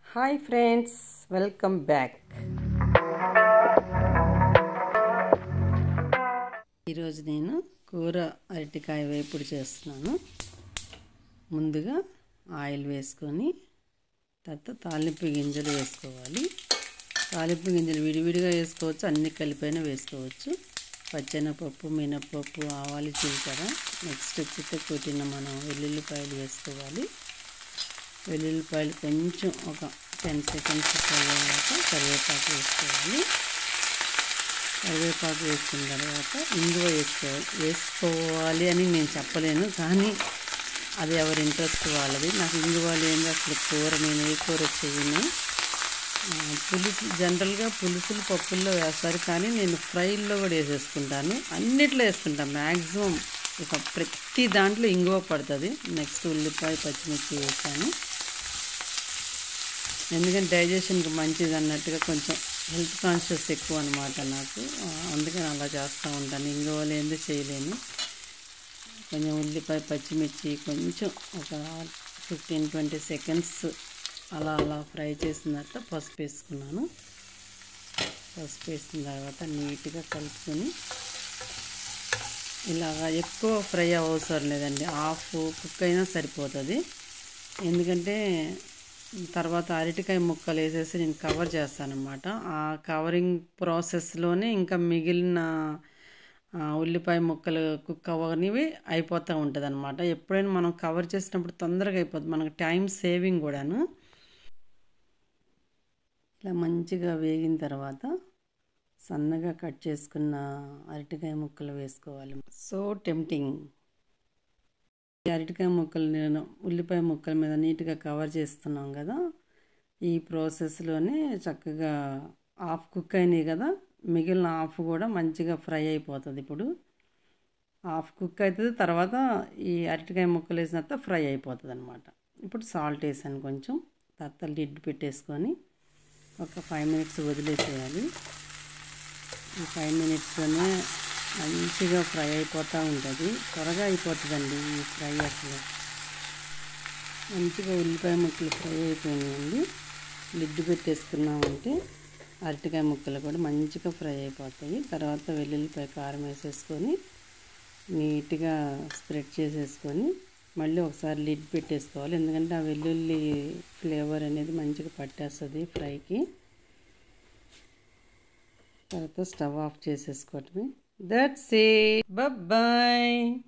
Hi friends, welcome back. ఈరోజు నేను కూర అరటికాయ వేపుడు చేస్తున్నాను. ముందుగా ఆయిల్ వేసుకొని తర్వాత తాలింపు గింజలు వేసుకోవాలి. తాలింపు గింజలు విడివిడిగా వేసుకోవచ్చు, అన్ని కలిపైనా వేసుకోవచ్చు. పచ్చెనపప్పు, మినపప్పు, ఆవాలు, జీలకర్ర, నెక్స్ట్ చిత్తకొట్టిన మనం వెల్లుల్లిపాయలు వేసుకోవాలి. వెల్లుల్లిపాయలు కొంచెం ఒక 10 సెకండ్స్ ఫ్రై అయ్యాక కరివేపాకు వేసుకోవాలి. కరివేపాకు వేసుకున్న తర్వాత ఇంగువ వేసుకోవాలి అని నేను చెప్పలేను, కానీ అది ఎవరి ఇంట్రెస్ట్ వాళ్ళది. నాకు ఇంగువ లేని అసలు కూర, నేను ఏ కూర చేయను. పులుసు జనరల్గా పులుసులు పప్పుల్లో వేస్తారు, కానీ నేను ఫ్రైల్లో కూడా వేసేసుకుంటాను. అన్నిట్లో వేసుకుంటాను మ్యాక్సిమం. ఇక ప్రతి దాంట్లో ఇంగువ పడుతుంది. నెక్స్ట్ ఉల్లిపాయ, పచ్చిమిర్చి వేసాను. ఎందుకంటే డైజెషన్కి మంచిది అన్నట్టుగా కొంచెం హెల్త్ కాన్షియస్ ఎక్కువ అనమాట నాకు, అందుకని అలా చేస్తూ ఉంటాను. ఇంగువ లేనిది చేయలేను. కొంచెం ఉల్లిపాయ, పచ్చిమిర్చి కొంచెం ఒక 15-20 సెకండ్స్ అలా ఫ్రై చేసిన తర్వాత పసుపు వేసుకున్నాను. పసుపు వేసిన తర్వాత నీట్గా కలుపుకొని, ఇలాగా ఎక్కువ ఫ్రై అవసరం లేదండి, హాఫ్ కుక్ అయినా సరిపోతుంది. ఎందుకంటే తర్వాత అరటికాయ ముక్కలు వేసేసి నేను కవర్ చేస్తానన్నమాట. ఆ కవరింగ్ ప్రాసెస్లోనే ఇంకా మిగిలిన ఉల్లిపాయ ముక్కలు కుక్ అవ్వనివి అయిపోతూ ఉంటుంది అనమాట. ఎప్పుడైనా మనం కవర్ చేసినప్పుడు తొందరగా అయిపోతుంది, మనకు టైం సేవింగ్ కూడాను. ఇలా మంచిగా వేగిన తర్వాత సన్నగా కట్ చేసుకున్న అరటికాయ ముక్కలు వేసుకోవాలి. So tempting. అరటికాయ ముక్కలు నేను ఉల్లిపాయ ముక్కల మీద నీట్గా కవర్ చేస్తున్నాం కదా, ఈ ప్రాసెస్లోనే చక్కగా హాఫ్ కుక్ అయినాయి కదా, మిగిలిన హాఫ్ కూడా మంచిగా ఫ్రై అయిపోతుంది. ఇప్పుడు హాఫ్ కుక్ అవుతుంది, తర్వాత ఈ అరటికాయ ముక్కలు వేసిన తర్వాత ఫ్రై అయిపోతుంది అనమాట. ఇప్పుడు సాల్ట్ వేసాను కొంచెం, తర్వాత లిడ్ పెట్టేసుకొని ఒక 5 మినిట్స్ వదిలేసేయాలి. ఈ 5 మినిట్స్లోనే మంచిగా ఫ్రై అయిపోతూ ఉంటుంది. త్వరగా అయిపోతుందండి ఈ ఫ్రై. అసలు మంచిగా ఉల్లిపాయ ముక్కలు ఫ్రై అయిపోయినాయండి. లిడ్ పెట్టేసుకున్నామంటే అరటికాయ ముక్కలు కూడా మంచిగా ఫ్రై అయిపోతాయి. తర్వాత వెల్లుల్లిపాయ కారం వేసేసుకొని నీట్గా స్ప్రెడ్ చేసేసుకొని మళ్ళీ ఒకసారి లిడ్ పెట్టేసుకోవాలి. ఎందుకంటే ఆ వెల్లుల్లి ఫ్లేవర్ అనేది మంచిగా పట్టేస్తుంది ఫ్రైకి. తర్వాత స్టవ్ ఆఫ్ చేసేసుకోవటమే. That's it. బాయ్.